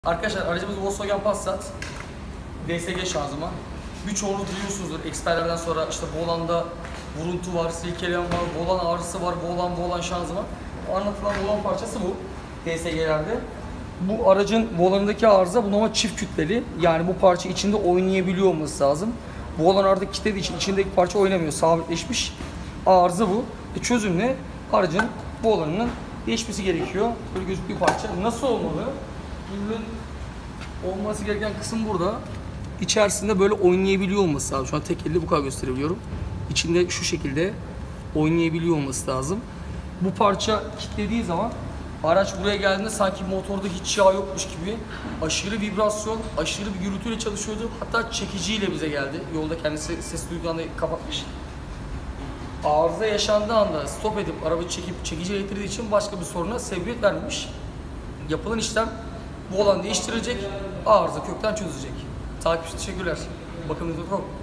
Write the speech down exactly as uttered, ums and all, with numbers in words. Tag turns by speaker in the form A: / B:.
A: Arkadaşlar aracımız Volkswagen Passat D S G şanzıman. Birçoğunu duyuyorsunuzdur. Eksperlerden sonra işte volanda vuruntu var, silkeleyen var, volan ağrısı var, volan volan şanzıman. Anlatılan volan parçası bu D S G'lerde. Bu aracın volanındaki arıza bu normal çift kütleli. Yani bu parça içinde oynayabiliyor olması lazım. Bu volan artık kilitlediği için içindeki parça oynamıyor, sabitleşmiş. Arıza bu. E çözüm ne? Aracın volanının değişmesi gerekiyor. Böyle gözüktüğü parça. Nasıl olmalı? Ürün olması gereken kısım burada. İçerisinde böyle oynayabiliyor olması lazım. Şu an tek elle bu kadar gösterebiliyorum. İçinde şu şekilde oynayabiliyor olması lazım. Bu parça kilitlediği zaman araç buraya geldiğinde sanki motorda hiç yağ yokmuş gibi aşırı vibrasyon, aşırı bir gürültüyle çalışıyordu. Hatta çekiciyle bize geldi. Yolda kendisi ses duyduğu anda kapatmış. Arıza yaşandığı anda stop edip arabayı çekip çekiciyle getirdiği için başka bir soruna sebebiyet vermemiş. Yapılan işlem bu olan değiştirilecek, arıza kökten çözülecek. Takip için teşekkürler. Bakın